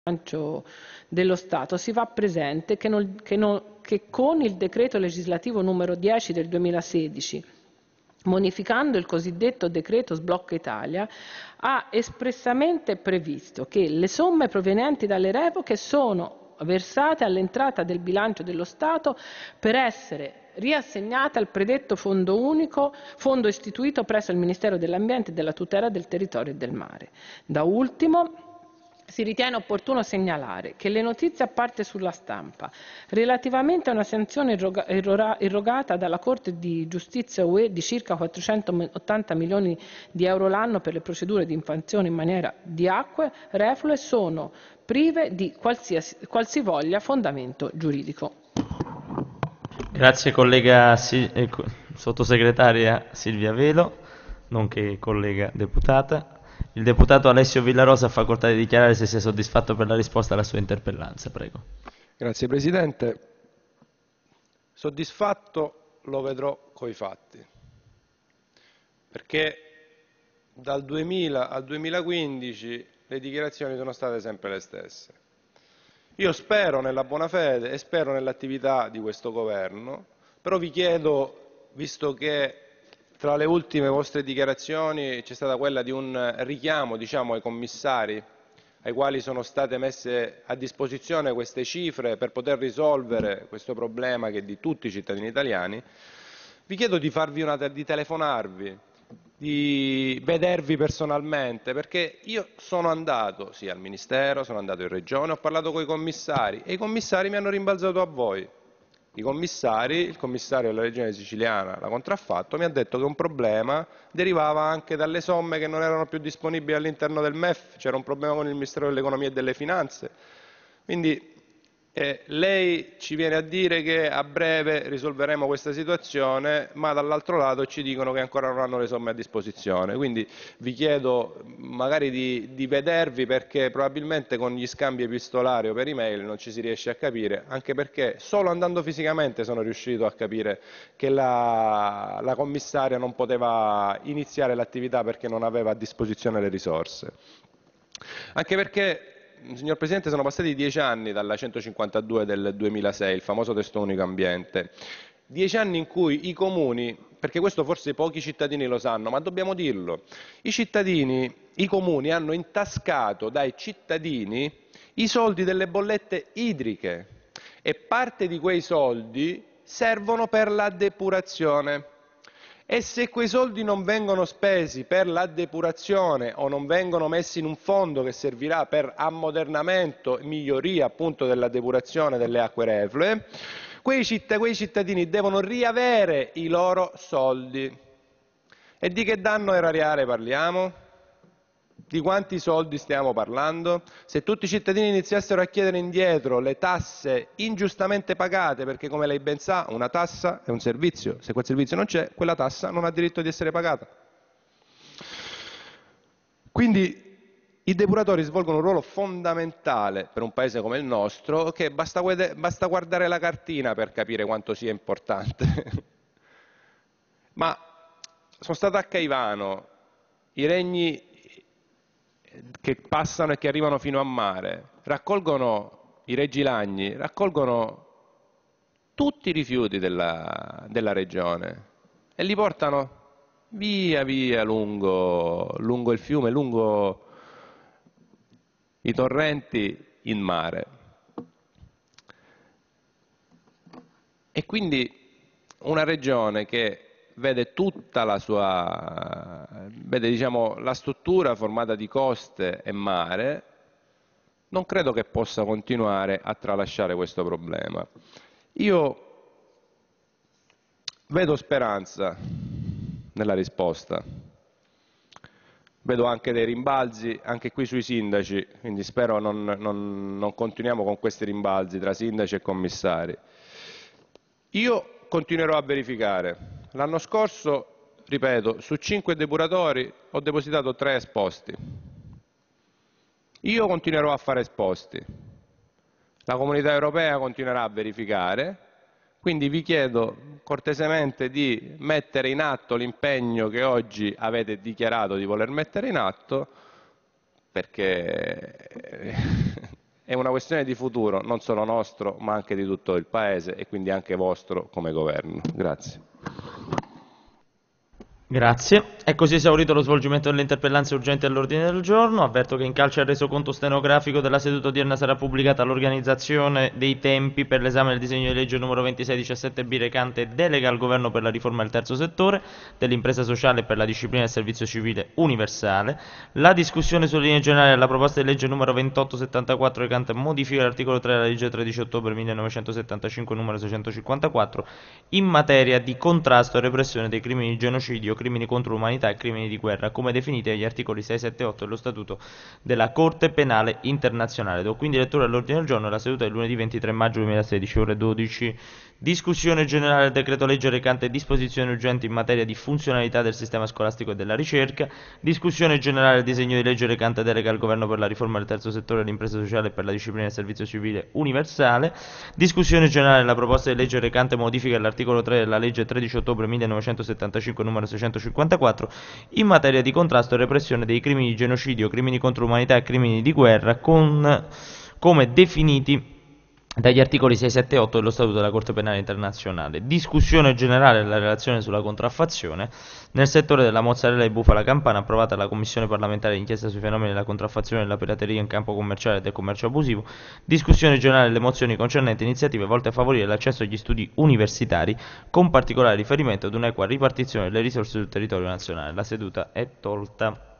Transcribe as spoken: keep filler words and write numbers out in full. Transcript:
bilancio dello Stato si fa presente che, non, che, non, che con il decreto legislativo numero dieci del duemilasedici, modificando il cosiddetto decreto Sblocca Italia, ha espressamente previsto che le somme provenienti dalle revoche sono versate all'entrata del bilancio dello Stato per essere riassegnate al predetto fondo unico, fondo istituito presso il Ministero dell'Ambiente e della tutela del territorio e del mare. Da ultimo, si ritiene opportuno segnalare che le notizie apparse sulla stampa relativamente a una sanzione irrogata dalla Corte di Giustizia U E di circa quattrocentottanta milioni di euro l'anno per le procedure di infrazione in materia di acque reflue sono prive di qualsiasi, qualsivoglia fondamento giuridico. Grazie collega eh, sottosegretaria Silvia Velo, nonché collega deputata. Il deputato Alessio Villarosa ha facoltà di dichiarare se sia soddisfatto per la risposta alla sua interpellanza. Prego. Grazie Presidente. Soddisfatto lo vedrò coi fatti, perché dal duemila al duemilaquindici le dichiarazioni sono state sempre le stesse. Io spero nella buona fede e spero nell'attività di questo Governo, però vi chiedo, visto che tra le ultime vostre dichiarazioni c'è stata quella di un richiamo, diciamo, ai commissari, ai quali sono state messe a disposizione queste cifre per poter risolvere questo problema che è di tutti i cittadini italiani, vi chiedo di farvi una, di telefonarvi, di vedervi personalmente, perché io sono andato sì al Ministero, sono andato in Regione, ho parlato con i commissari e i commissari mi hanno rimbalzato a voi. I commissari, il commissario della Regione Siciliana l'ha contraffatto, mi ha detto che un problema derivava anche dalle somme che non erano più disponibili all'interno del M E F, c'era un problema con il Ministero dell'Economia e delle Finanze. Quindi eh, lei ci viene a dire che a breve risolveremo questa situazione, ma dall'altro lato ci dicono che ancora non hanno le somme a disposizione. Quindi vi chiedo magari di, di vedervi, perché probabilmente con gli scambi epistolari o per email non ci si riesce a capire, anche perché solo andando fisicamente sono riuscito a capire che la, la commissaria non poteva iniziare l'attività perché non aveva a disposizione le risorse. Anche perché, signor Presidente, sono passati dieci anni dalla centocinquantadue del duemilasei, il famoso testo unico ambiente. Dieci anni in cui i comuni, perché questo forse pochi cittadini lo sanno, ma dobbiamo dirlo, i cittadini, i comuni hanno intascato dai cittadini i soldi delle bollette idriche e parte di quei soldi servono per la depurazione. E se quei soldi non vengono spesi per la depurazione o non vengono messi in un fondo che servirà per ammodernamento e miglioria appunto della depurazione delle acque reflue, quei, citt quei cittadini devono riavere i loro soldi. E di che danno erariale parliamo? Di quanti soldi stiamo parlando? Se tutti i cittadini iniziassero a chiedere indietro le tasse ingiustamente pagate, perché come lei ben sa una tassa è un servizio, se quel servizio non c'è, quella tassa non ha diritto di essere pagata. Quindi i depuratori svolgono un ruolo fondamentale per un paese come il nostro, che basta, basta guardare la cartina per capire quanto sia importante. Ma sono stato a Caivano, i regni che passano e che arrivano fino a mare, raccolgono i Regilagni, raccolgono tutti i rifiuti della, della regione e li portano via via lungo, lungo il fiume, lungo i torrenti in mare. E quindi una regione che vede tutta la sua, vede diciamo la struttura formata di coste e mare, non credo che possa continuare a tralasciare questo problema. Io vedo speranza nella risposta, vedo anche dei rimbalzi, anche qui sui sindaci, quindi spero non, non, non continuiamo con questi rimbalzi tra sindaci e commissari. Io continuerò a verificare. L'anno scorso, ripeto, su cinque depuratori ho depositato tre esposti. Io continuerò a fare esposti. La Comunità Europea continuerà a verificare. Quindi vi chiedo cortesemente di mettere in atto l'impegno che oggi avete dichiarato di voler mettere in atto, perché è una questione di futuro, non solo nostro, ma anche di tutto il Paese e quindi anche vostro come governo. Grazie. Grazie. È così esaurito lo svolgimento delle interpellanze urgenti all'ordine del giorno. Avverto che in calce al resoconto stenografico della seduta odierna sarà pubblicata l'organizzazione dei tempi per l'esame del disegno di legge numero ventisei diciassette B recante delega al governo per la riforma del terzo settore, dell'impresa sociale e per la disciplina del servizio civile universale, la discussione sulle linee generali della proposta di legge numero ventotto settantaquattro recante modifica all'articolo tre della legge tredici ottobre millenovecentosettantacinque numero seicentocinquantaquattro in materia di contrasto e repressione dei crimini di genocidio, crimini contro l'umanità e crimini di guerra, come definiti agli articoli sei, sette e otto dello Statuto della Corte Penale Internazionale. Do quindi lettura all'ordine del giorno della seduta del lunedì ventitré maggio duemilasedici, ore dodici. Discussione generale del decreto legge recante disposizioni urgenti in materia di funzionalità del sistema scolastico e della ricerca. Discussione generale del disegno di legge recante delega al governo per la riforma del terzo settore dell'impresa sociale e per la disciplina del servizio civile universale. Discussione generale della proposta di legge recante modifica all'articolo tre della legge tredici ottobre millenovecentosettantacinque numero seicentocinquantaquattro in materia di contrasto e repressione dei crimini di genocidio, crimini contro l'umanità e crimini di guerra, con, come definiti dagli articoli sei, sette e otto dello Statuto della Corte Penale Internazionale. Discussione generale della relazione sulla contraffazione nel settore della mozzarella e bufala campana, approvata dalla Commissione parlamentare d'inchiesta sui fenomeni della contraffazione e della pirateria in campo commerciale e del commercio abusivo. Discussione generale delle mozioni concernenti iniziative volte a favorire l'accesso agli studi universitari, con particolare riferimento ad un'equa ripartizione delle risorse sul territorio nazionale. La seduta è tolta.